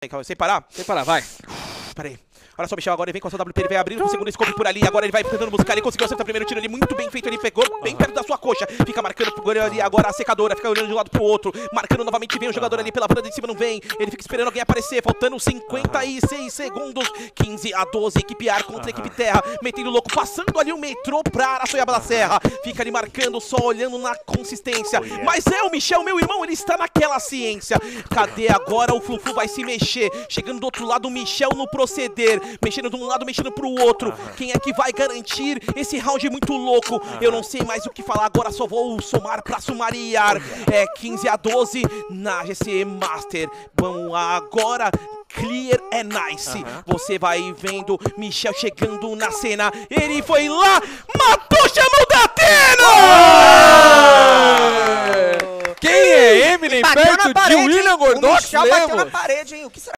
Sem parar? Sem parar, vai. Pera aí. Olha só o Michel agora, ele vem com a sua WP, ele vai abrindo com o segundo scope por ali. Agora ele vai tentando buscar, ele conseguiu acertar o primeiro tiro ali, muito bem feito, ele pegou bem perto da sua coxa. Fica marcando pro goleiro ali, agora a secadora, fica olhando de um lado pro outro. Marcando novamente, vem o jogador ali pela banda de cima, não vem. Ele fica esperando alguém aparecer, faltando 56 segundos. 15-12, equipe ar contra a equipe terra. Metendo louco, passando ali o metrô pra Araçoiaba da Serra. Fica ali marcando, só olhando na consistência. Mas é o Michel, meu irmão, ele está naquela ciência. Cadê agora? O Flufu vai se mexer. Chegando do outro lado, o Michel no proceder. Mexendo de um lado, mexendo pro outro. Quem é que vai garantir esse round muito louco? Eu não sei mais o que falar, agora só vou somar pra sumariar. É 15-12 na GC Master. Vamos agora. Clear é nice. Você vai vendo Michel chegando na cena. Ele foi lá, matou, chamou da Atena! Quem é Eminem perto de William Gordox? O Michel bateu na parede, hein? O que será?